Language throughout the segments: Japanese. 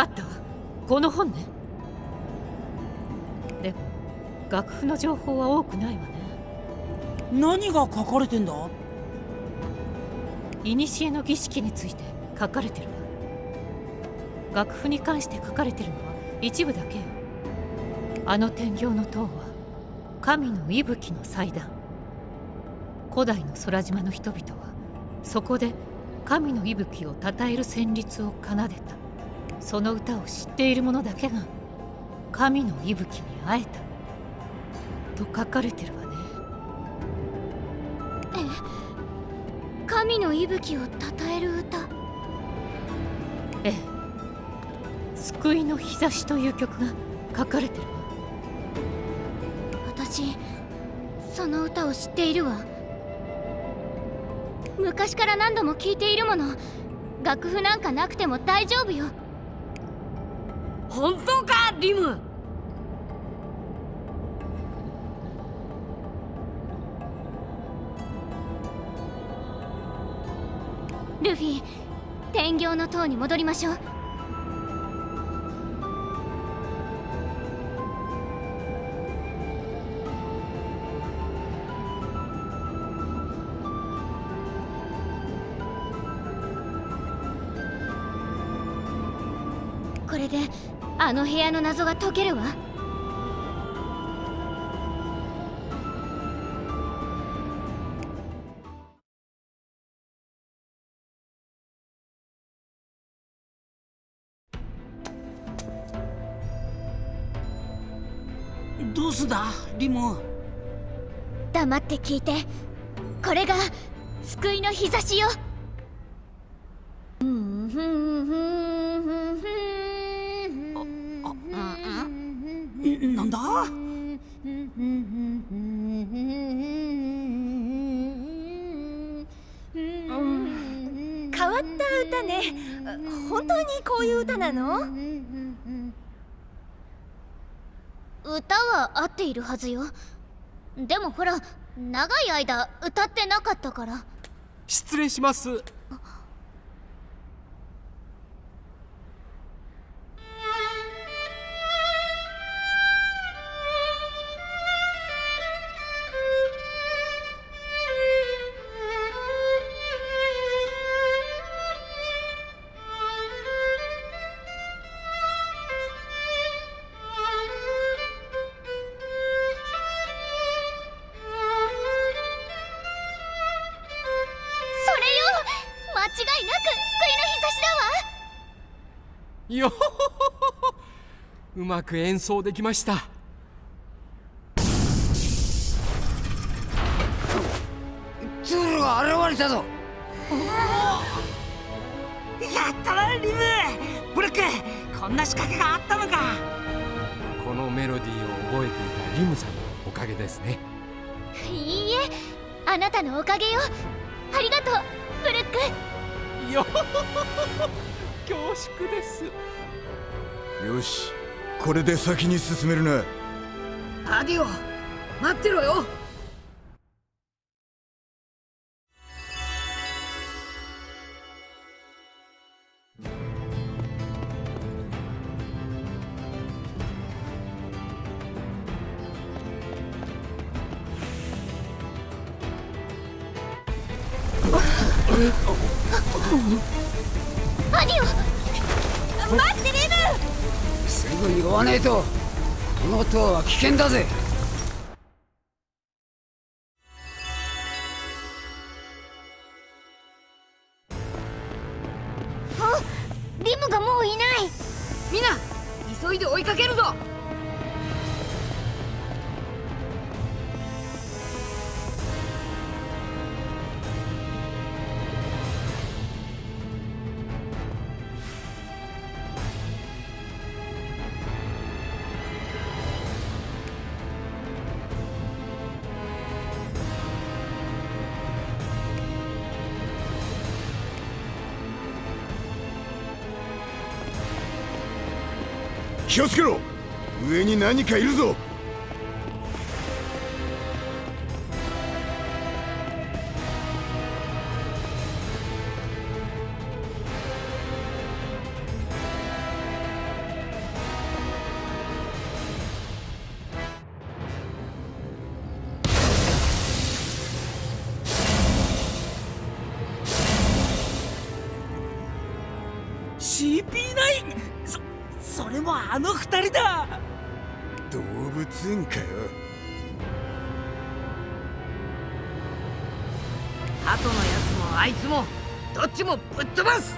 ったわ。この本ね。でも楽譜の情報は多くないわね。 何が書かれてんだ？ 古の儀式について書かれてるわ。楽譜に関して書かれてるのは一部だけよ。あの天井の塔は神の息吹の祭壇。古代の空島の人々はそこで神の息吹を称える旋律を奏でた。その歌を知っている者だけが神の息吹に会えたと書かれてるわね。 神の息吹を称える歌。 ええ、救いの日差しという曲が書かれてるわ。 私その歌を知っているわ。昔から何度も聴いているもの。楽譜なんかなくても大丈夫よ。 本当か、リム？ ルフィ、天行の塔に戻りましょう。これであの部屋の謎が解けるわ。 どうすんだリム？ 黙って聞いて。これが救いの日差しよ。 なんだ？ 変わった歌ね。本当にこういう歌なの？ 歌は合っているはずよ。でもほら、長い間歌ってなかったから。 失礼します。よほほほほ、うまく演奏できました。 ツールが現れたぞ。 やったなリム。ブルック、こんな仕掛けがあったのか。 このメロディーを覚えていたリムさんのおかげですね。 いいえ、あなたのおかげよ。ありがとうブルック。 よほほほほ、恐縮です。 よし、これで先に進めるな。 アディオ、待ってろよ。 アディオ、 待ってリム。 すぐに追わねえと。この塔は危険だぜ。 あ、リムがもういない。 みんな急いで追いかけるぞ。 気をつけろ、上に何かいるぞ。 CP9。それもあの二人だ。 動物園かよ。 鳩のやつもあいつもどっちもぶっ飛ばす。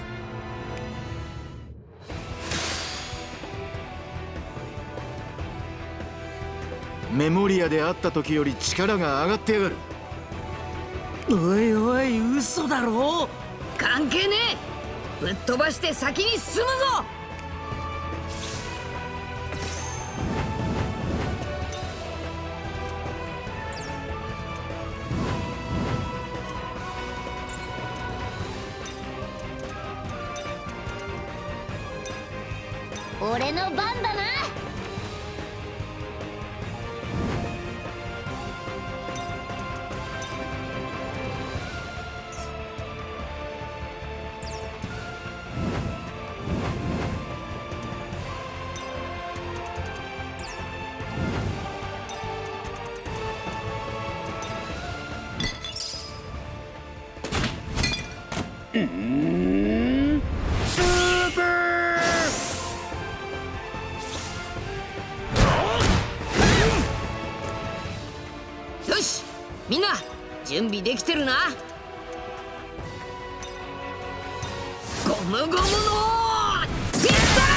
メモリアで会った時より力が上がってやがる。 おいおい、嘘だろ。 関係ねえ。ぶっ飛ばして先に進むぞ。 俺の番だな。 スーパー。 よし、みんな準備できてるな。ゴムゴムのフィス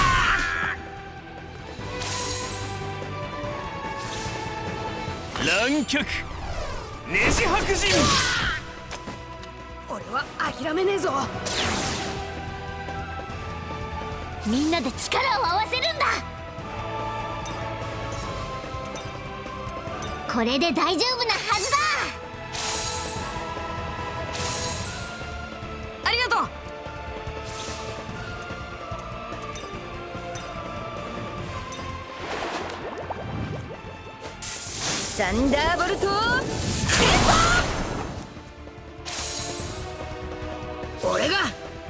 ター。 乱脚ネジ白人。 俺は諦めねえぞ。 みんなで力を合わせるんだ。これで大丈夫なはずだ。 ありがとう。サンダーボルト俺が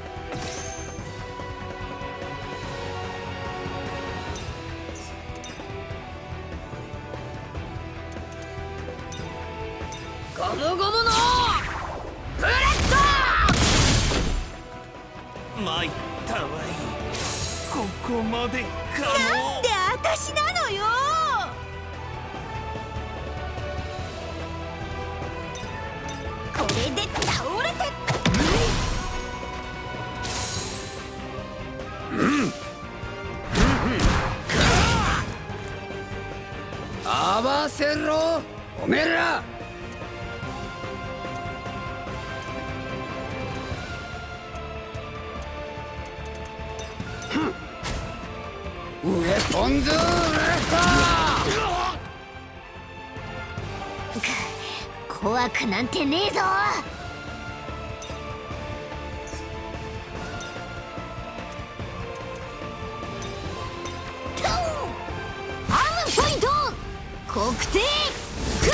ゴムゴムのブレッド。 参ったわい。ここまでかの。 なんで私なのよ。これで倒れて。 合わせろおめえら。ウェポンズレッ怖くなんてねえぞ。アームポイント国定クラ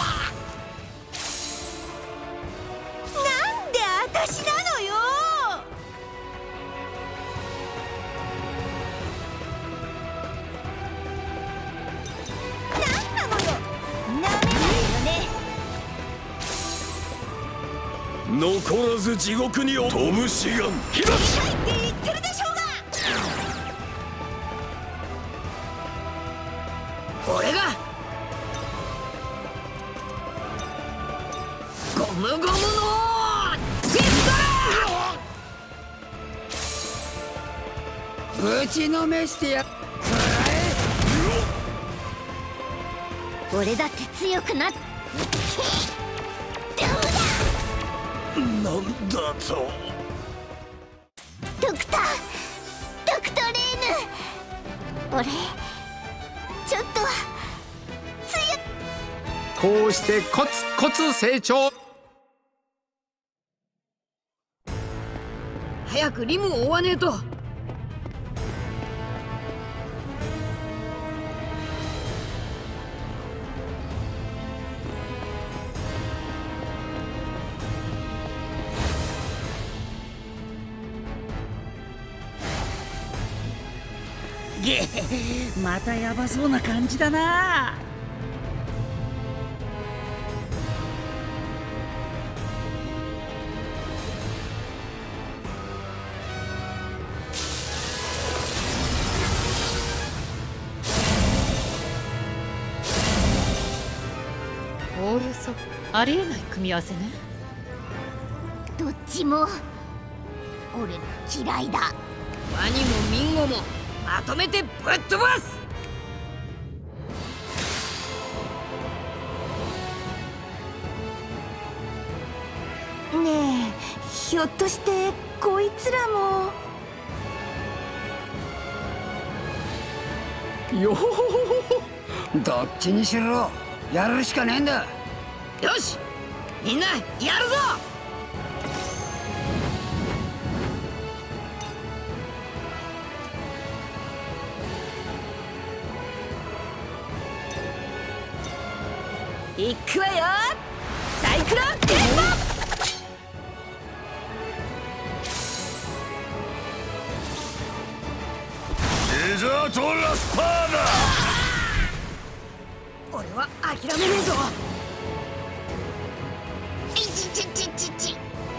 なんで私なのよ。なんなのよ。なめないよね。 残らず地獄に落とぶしがんひらち。 痛いって言ってるでしょうが。 俺がゴムゴムのフィストぶちのめしてやっ俺だって強くなっなんだと。 ドクターレーヌ。俺ちょっとこうしてコツコツ成長。 早くリムを追わねえと。 げえ、またヤバそうな感じだな。 ありえない組み合わせね。 どっちも俺の嫌いだ。 ワニもミンゴもまとめてぶっ飛ばす。 ねえ、ひょっとしてこいつらも。 よほほほほ。どっちにしろやるしかねえんだ。 よし、みんなやるぞ。 いくわよ、サイクロンテンポ。 デザートラスパーダ。 俺は諦めねえぞ。 いちちちちち。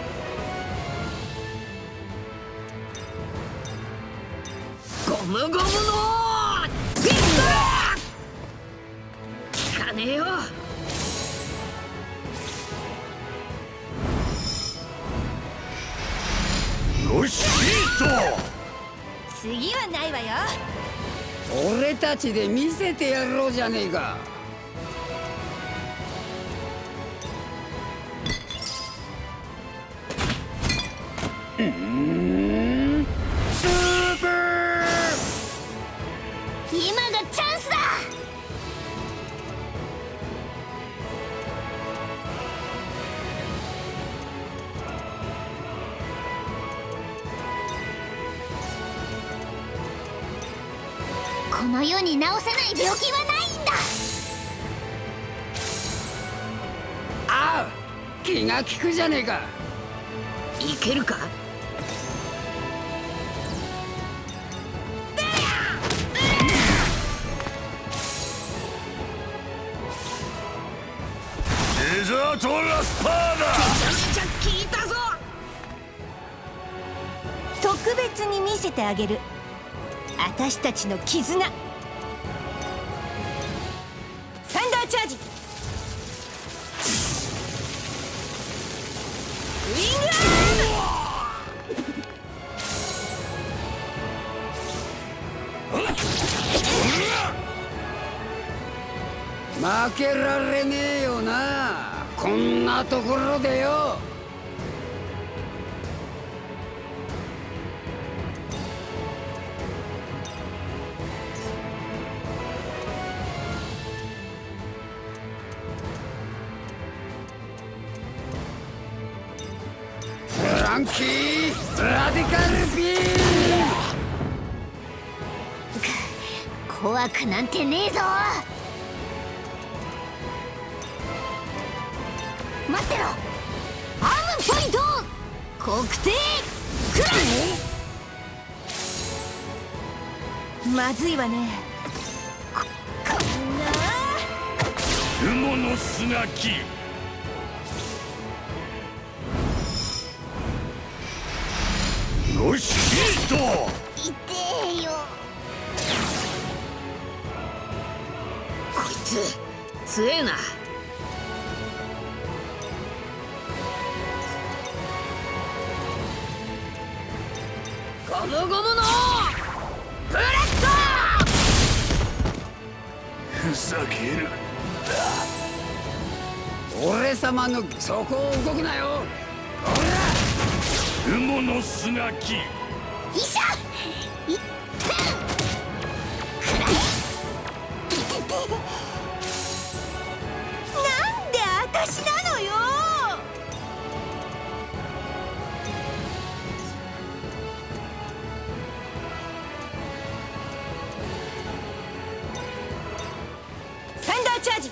ゴムゴムのビット効かねえよ。 よし、ヒート。 次はないわよ。 俺たちで見せてやろうじゃねえか。スーパー。 今がチャンスだ。この世に治せない病気はないんだ。 ああ、気が利くじゃねえか。 いけるか。 デザートラスパーダ。 めちゃめちゃ効いたぞ。 特別に見せてあげる、私たちの絆。サンダーチャージ。ウィングア負けられねえよな、こんなところでよ。フランキーラディカルビーム。 怖くなんてねえぞ。待ってろ。アームポイント国定クラまずいわね。こんな雲の砂木。よし、ヒート。 痛えよ。 こいつ強えな。ゴムゴムのブレッふざける。 俺様のそこを動くなよ。 雲の砂木。 いしゃいってんくらえ。いてて。 なんで私なのよ。サンダーチャージ。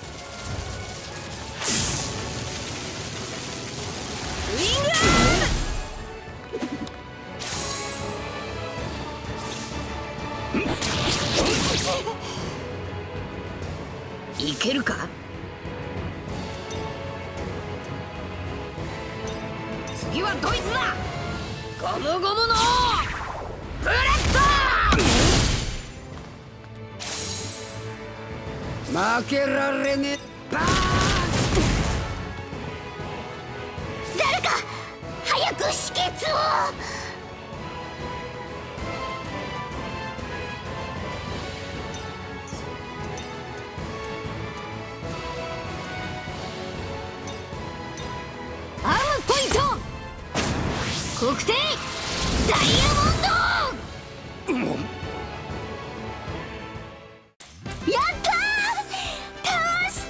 ウィングアード。いけるか。次はドイツだ。ゴムゴムのブレッド。 負けられねえ。バーン。 止血を。 アームポイント黒点ダイヤモンド。 やったー、倒した。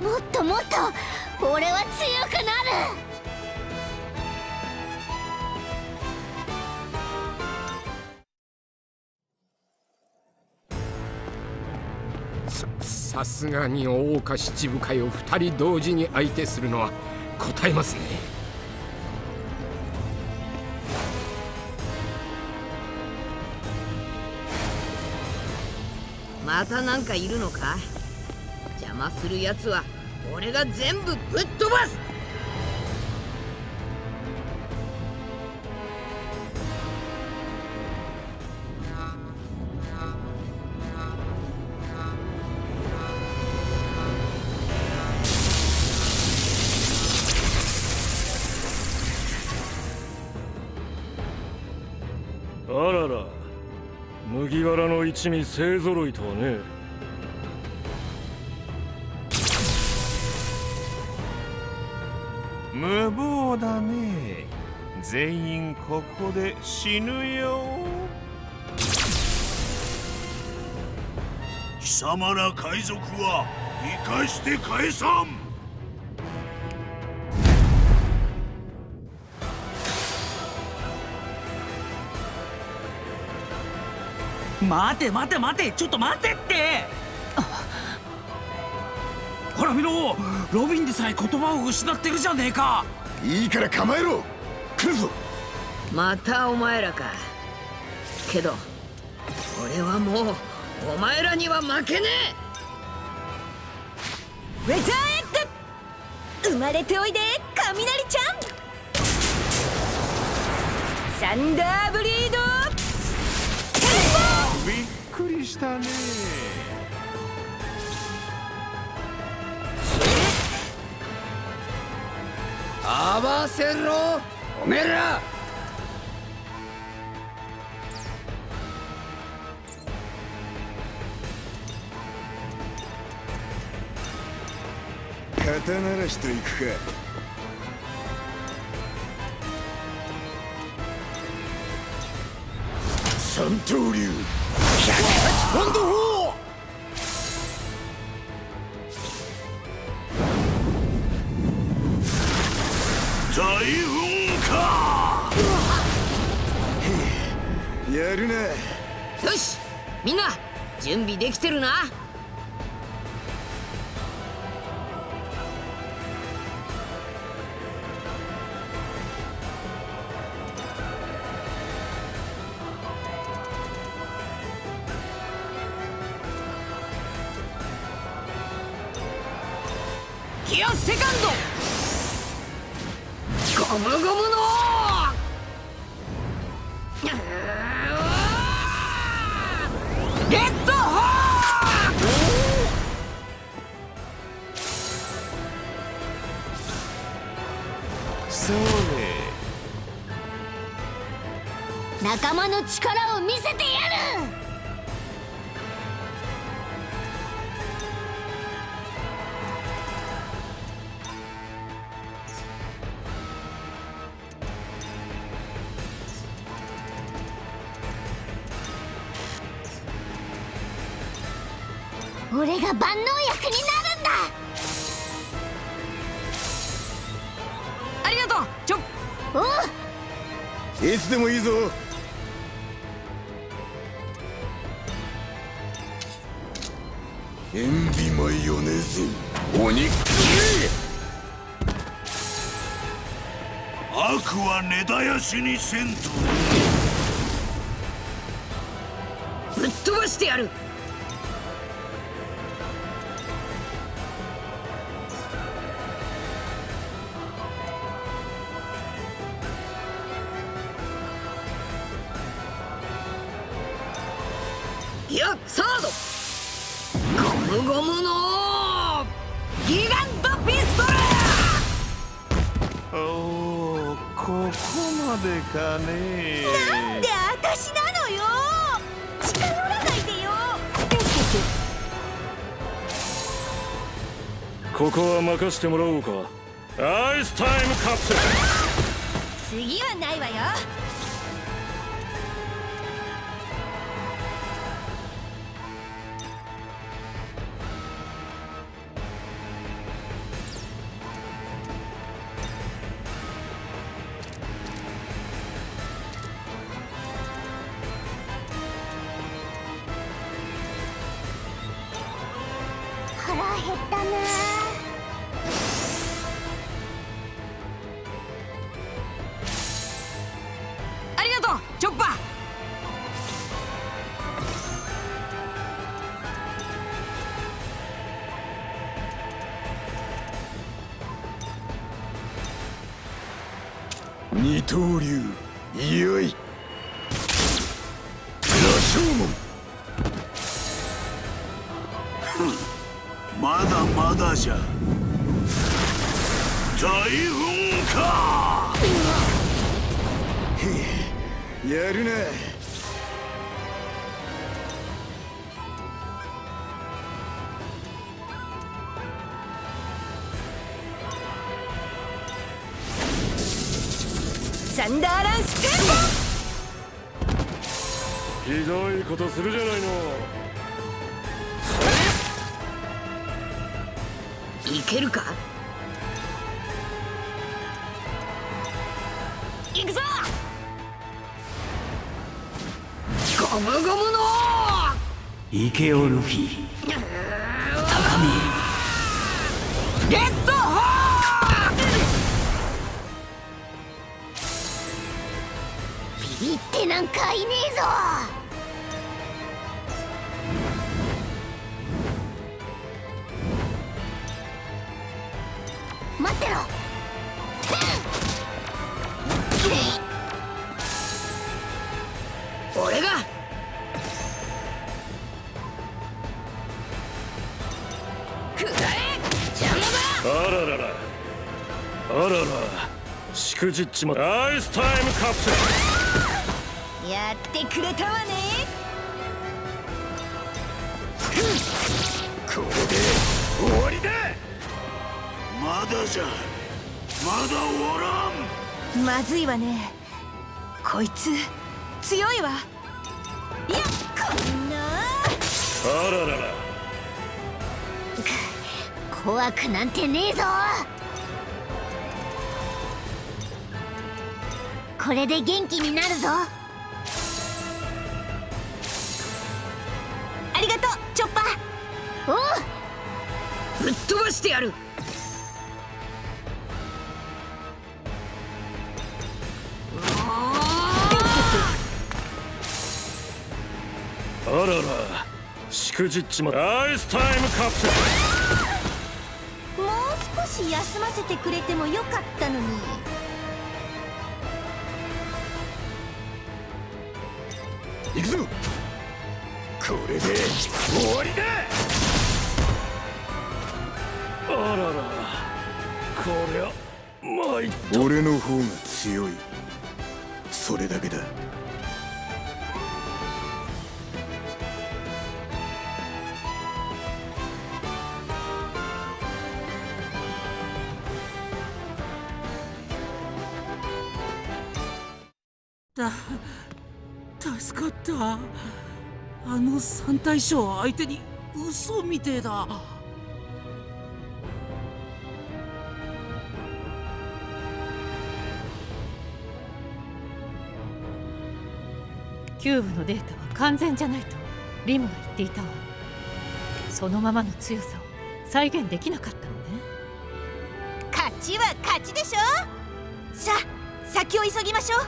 もっともっと俺は強くなる。 さすがに大岡七部会を2人同時に相手するのは答えますね。 またなんかいるのか。邪魔するやつは俺が全部ぶっ飛ばす。 あらら、麦わらの一味勢ぞろいとはね。 無謀だね。全員ここで死ぬよ。 貴様ら海賊は生かして返さん。 待て待て待て、ちょっと待てって。ほら見ろ、ロビンでさえ言葉を失ってるじゃねえか。 いいから構えろ、来るぞ。 またお前らか。けど俺はもうお前らには負けねウェザーエッグ、生まれておいで雷ちゃん。サンダーブリード。 びっくりしたね。 合わせろおめえら。 肩慣らしといくか。三刀流108ポンド砲。大噴火。やるな。 よし、みんな準備できてるな。ギアセカンドゴムゴムのレッドホーク。 それ、 仲間の力を見せてやる。俺が万能薬になるんだ。 ありがとう。 おう、 いつでもいいぞ。塩ビマヨネーズお肉。悪は根絶やしにせんと。 ぶっ飛ばしてやる。いや、サードゴムゴムのギガントピストル。 おお、こまでかね。 なんで私なのよ。近寄らないでよ。 ここは任してもらおうか。アイスタイムカプセル。 次はないわよ。 腹減ったな。 ありがとうチョッパー。 二刀流よい。羅生門。 まだまだじゃ。大噴火。 やるな。 サンダーランスクひどいことするじゃないの。 いけるか。 行くぞ。 ゴムゴムのイケオルフィ高見レッドホー。 ビビってなんかいねえぞ。待ってろ。 俺がくらえ邪魔だ。 あららら。あらら。しくじっちま。アイスタイムカプセル。 やってくれたわね。 これで終わりだ。 まだじゃ。まだ終わらん。 まずいわね。こいつ強いわ。いや、こんな。 あららら。 怖くなんてねえぞ。これで元気になるぞ。 ありがとうチョッパー。 おう、 ぶっ飛ばしてやる。 あらら。しくじっちま。アイスタイムカプセル。 もう少し休ませてくれてもよかったのに。 行くぞ。これで終わりだ。あらら。こりゃ参った。俺の方が強い。それだけだ。 助かった。あの三大将相手に嘘みてえだ。 キューブのデータは完全じゃないとリムが言っていたわ。そのままの強さを再現できなかったのね。 勝ちは勝ちでしょ。さあ先を急ぎましょう。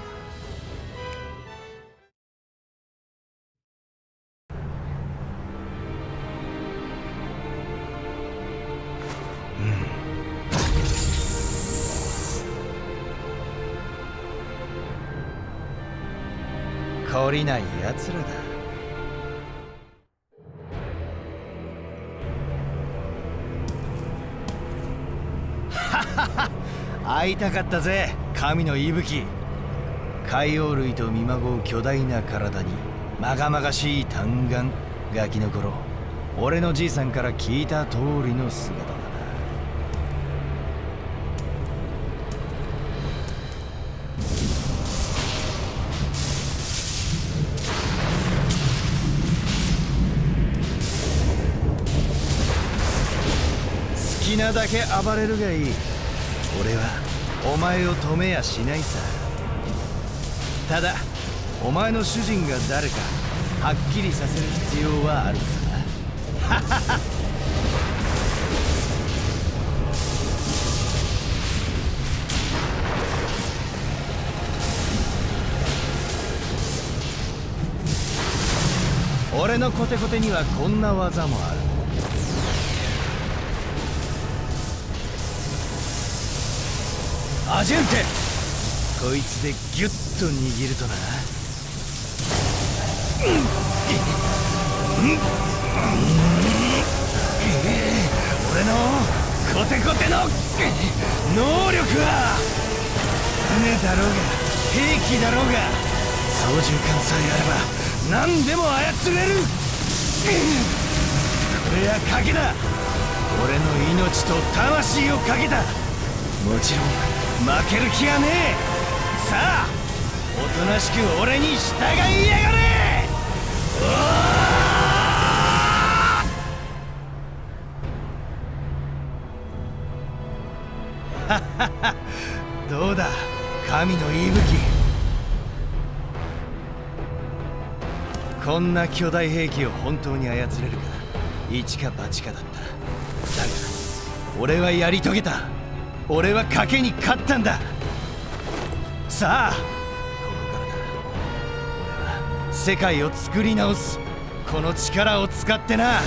懲りないやつらだ。ははは、会いたかったぜ神の息吹。 海洋類と見まごう巨大な体にまがまがしい嘆願。ガキの頃俺のじいさんから聞いた通りの姿だな。好きなだけ暴れるがいい。俺はお前を止めやしないさ。ただお前の主人が誰かはっきりさせる必要はあるからな。ははは。俺のコテコテにはこんな技もある。アジェンテ、こいつでギュッと握るとな。俺のコテコテの能力は船だろうが兵器だろうが操縦桿さえあれば何でも操れる。これは賭けだ。俺の命と魂をかけた。もちろん負ける気はねえ。さあおとなしく俺に従いやがれ。はっはっは。どうだ神の息吹。こんな巨大兵器を本当に操れるか一か八かだった。だが俺はやり遂げた。俺は賭けに勝ったんだ。さあここからだ。俺は世界を作り直す。この力を使ってな。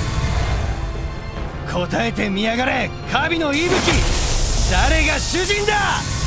答えてみやがれ神の息吹。誰が主人だ。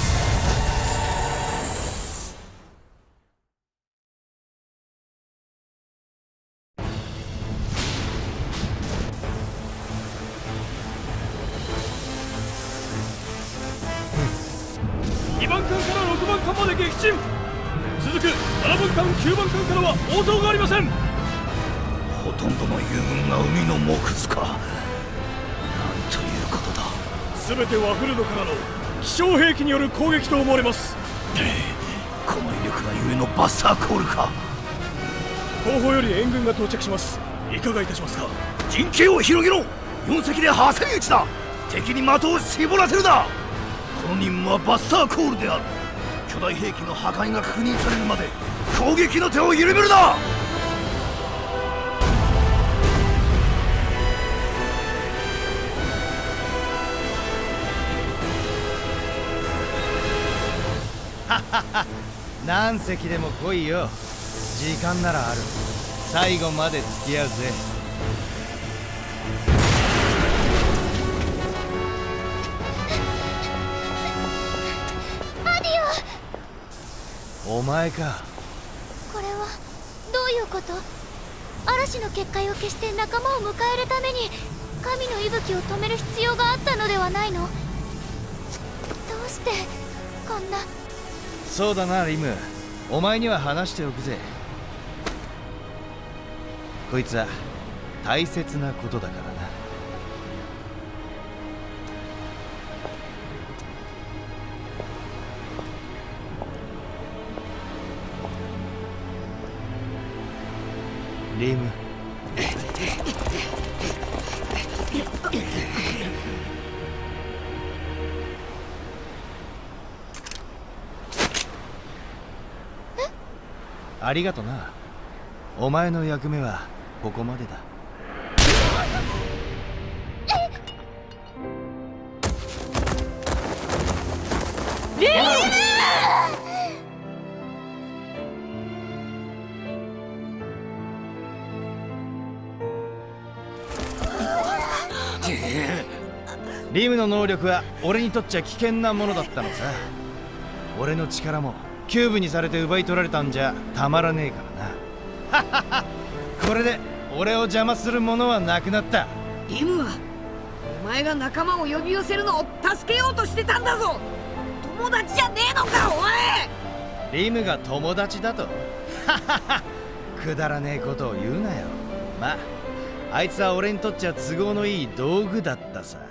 2番艦から6番艦まで撃沈。続く7番艦9番艦からは応答がありません。 ほとんどの友軍が海の藻くずか。なんということだ。 全てワフルドからの気象兵器による攻撃と思われます。 この威力がゆえのバッサーコールか。 後方より援軍が到着します。いかがいたしますか。 陣形を広げろ。4隻で挟み撃ちだ。敵に的を絞らせるな。この任務はバッサーコールである。巨大兵器の破壊が確認されるまで攻撃の手を緩めるな。 何隻でも来いよ。時間ならある。最後まで付き合うぜ。 アディオ。お前か。 これはどういうこと。嵐の結界を消して仲間を迎えるために神の息吹を止める必要があったのではないの。どうしてこんな。 そうだなリム。お前には話しておくぜ。こいつは大切なことだからな。リム。ありがとな。お前の役目はここまでだ。 リム！ リムの能力は俺にとっちゃ危険なものだったのさ。俺の力もキューブにされて奪い取られたんじゃたまらねえからな。ははは。これで俺を邪魔するものはなくなった。 リムはお前が仲間を呼び寄せるのを助けようとしてたんだぞ。友達じゃねえのかお前。 リムが友達だとくだらねえことを言うなよ。まああいつは俺にとっちゃ都合のいい道具だったさ。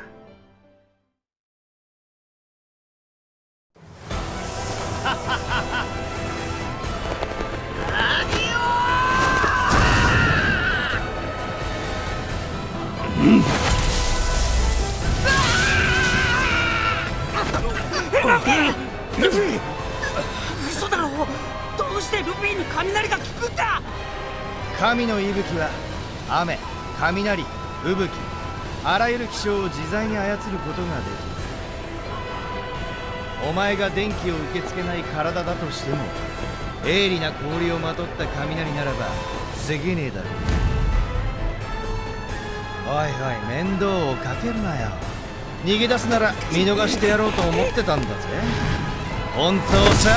ルフィ、嘘だろ。どうしてルフィに雷が効くんだ。 神の息吹は雨、雷、吹雪、あらゆる気象を自在に操ることができる。お前が電気を受け付けない体だとしても鋭利な氷をまとった雷ならば防げねえだろう。おいおい、面倒をかけるなよ。逃げ出すなら見逃してやろうと思ってたんだぜ。本当さ。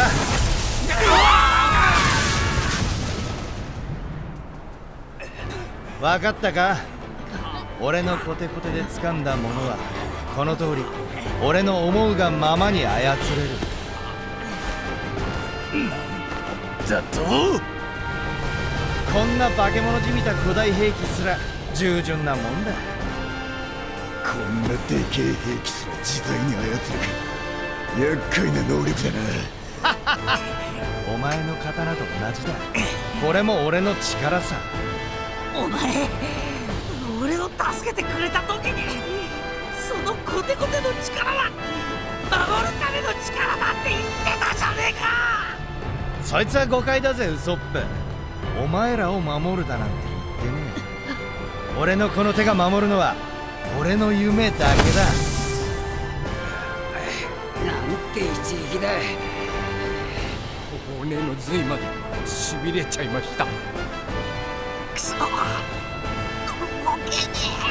分かったか。俺のコテコテで掴んだものはこの通り俺の思うがままに操れる。だとこんな化け物じみた古代兵器すら従順なもんだ。 こんなでけえ兵器すら自在に操るか。厄介な能力だな。 お前の刀と同じだ。これも俺の力さ。 お前、俺を助けてくれた時にそのコテコテの力は守るための力だって言ってたじゃねえか。 そいつは誤解だぜ、ウソップ。お前らを守るだなんて言ってねえ。俺のこの手が守るのは俺の夢だけだ。 なんて一撃だ。 骨の髄までしびれちゃいました。 くそ、動けね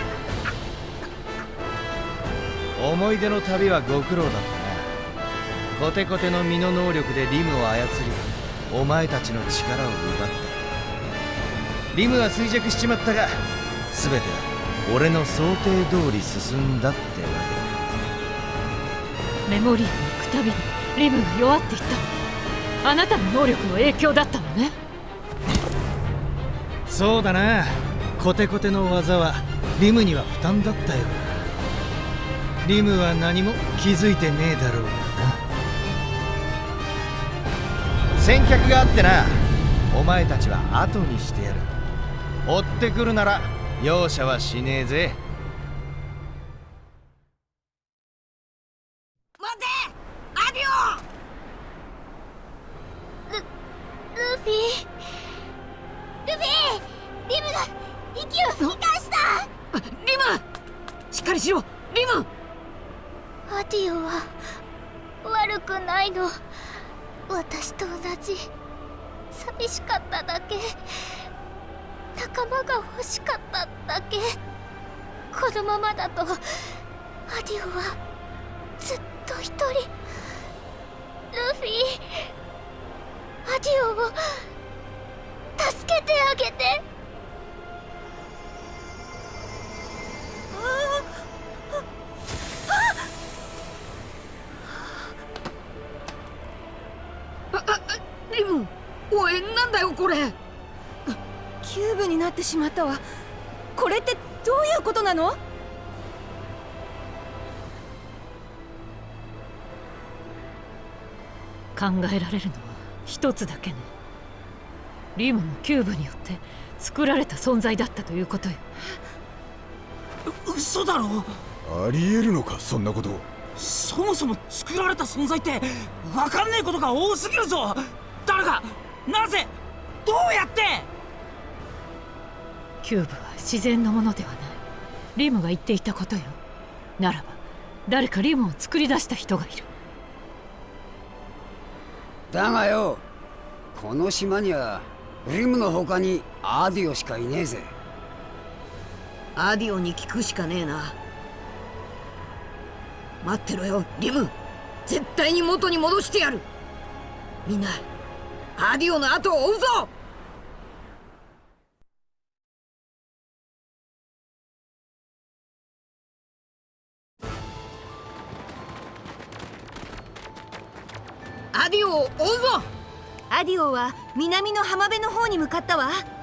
え。思い出の旅はご苦労だったな。コテコテの身の能力でリムを操りお前たちの力を奪った。リムは衰弱しちまったが全ては俺の想定通り進んだってわけだ。メモリアに行くたびにリムが弱っていった。あなたの能力の影響だったのね。 そうだな。コテコテの技はリムには負担だったよ。リムは何も気づいてねえだろうがな。先客があってな、お前たちは後にしてやる。追ってくるなら容赦はしねえぜ。 待て、アディオ。 ルフィ、リムが息を吹き返した。 リム、しっかりしろ。リム。 アディオは悪くないの。私と同じ寂しかっただけ、仲間が欲しかっただけ。このままだとアディオはずっと一人。ルフィ、アディオを助けてあげて。 リム、おい、なんだよこれ。 キューブになってしまったわ。これってどういうことなの？ 考えられるのは一つだけね。リムもキューブによって作られた存在だったということよ。 嘘だろ。 ありえるのか、そんなこと。 そもそも作られた存在って分かんねえことが多すぎるぞ。誰が、なぜ、どうやって。 キューブは自然のものではない。リムが言っていたことよ。ならば誰かリムを作り出した人がいる。 だがよ、この島にはリムの他にアディオしかいねえぜ。 アディオに聞くしかねえな。待ってろよ、リム。絶対に元に戻してやる。みんなアディオの後を追うぞ。アディオを追うぞ。 アディオは南の浜辺の方に向かったわ。